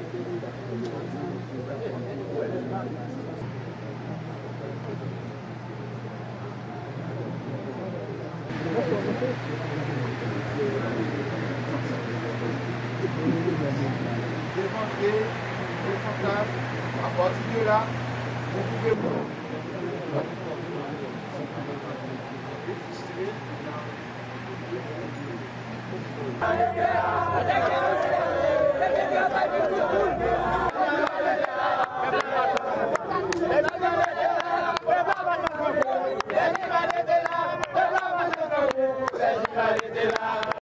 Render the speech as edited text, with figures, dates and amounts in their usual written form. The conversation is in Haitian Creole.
Démonter le fantasme. À partir de là, vous pouvez...